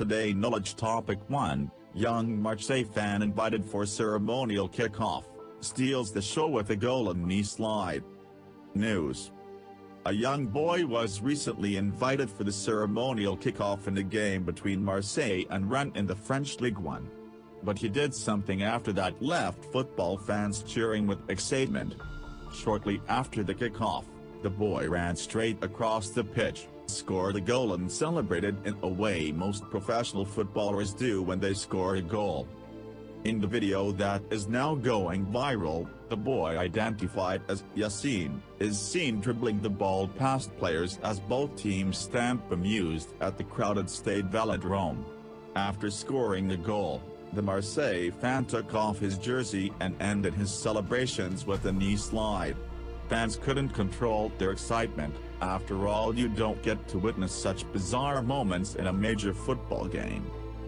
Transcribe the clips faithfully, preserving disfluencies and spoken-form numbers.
Today Knowledge Topic one, young Marseille fan invited for ceremonial kickoff, steals the show with a golden knee slide. News. A young boy was recently invited for the ceremonial kickoff in the game between Marseille and Rennes in the French Ligue one. But he did something after that left football fans cheering with excitement. Shortly after the kickoff, the boy ran straight across the pitch, scored a goal and celebrated in a way most professional footballers do when they score a goal. In the video that is now going viral, the boy, identified as Yassine, is seen dribbling the ball past players as both teams stand bemused at the crowded Stade Velodrome. After scoring the goal, the Marseille fan took off his jersey and ended his celebrations with a knee slide. Fans couldn't control their excitement. After all, you don't get to witness such bizarre moments in a major football game.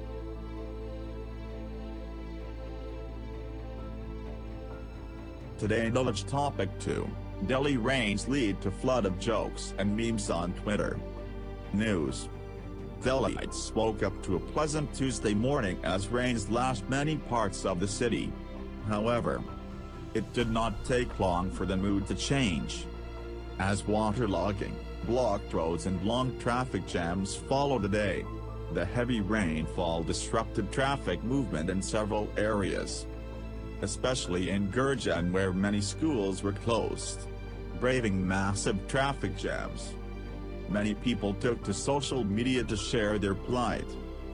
Today Knowledge Topic two, Delhi rains lead to flood of jokes and memes on Twitter. News. Delhiites woke up to a pleasant Tuesday morning as rains lashed many parts of the city. However, it did not take long for the mood to change. As waterlogging, blocked roads and long traffic jams followed the day. The heavy rainfall disrupted traffic movement in several areas, especially in Gurgaon where many schools were closed. Braving massive traffic jams, many people took to social media to share their plight.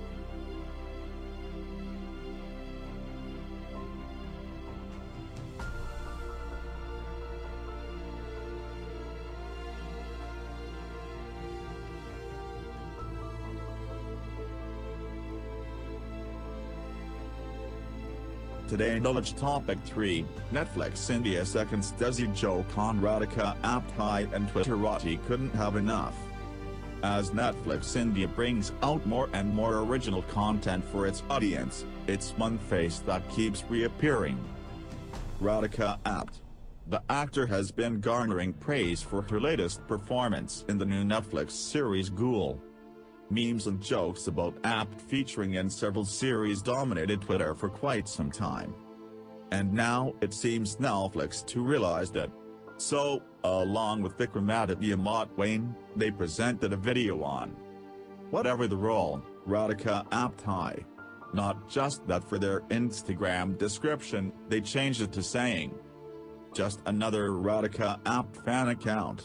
Today Knowledge Topic three, Netflix India seconds Desi joke on Radhika Apte and Twitterati couldn't have enough. As Netflix India brings out more and more original content for its audience, it's one face that keeps reappearing. Radhika Apte. The actor has been garnering praise for her latest performance in the new Netflix series Ghoul. Memes and jokes about Apte featuring in several series dominated Twitter for quite some time. And now it seems Netflix to realize that. So, along with Vikramaditya Motwane, they presented a video on whatever the role, Radhika Apte. Not just that, for their Instagram description, they changed it to saying, just another Radhika Apte fan account.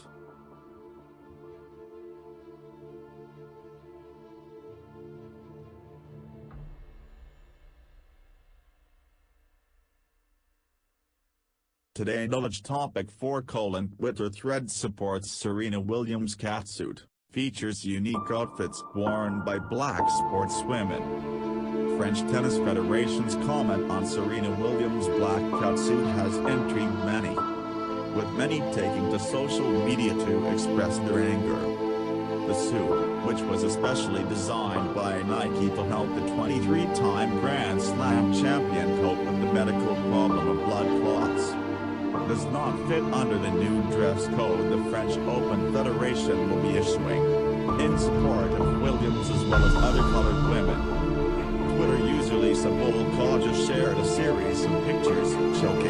Today Knowledge Topic four colon Twitter thread supports Serena Williams catsuit, features unique outfits worn by black sportswomen. French Tennis Federation's comment on Serena Williams' black catsuit has intrigued many, with many taking to social media to express their anger. The suit, which was especially designed by Nike to help the twenty-three-time Grand Slam champion cope with the medical problem of blood clots, does not fit under the new dress code the French Open Federation will be issuing, in support of Williams as well as other colored women. Twitter user Lisa Volkaja shared a series of pictures showcasing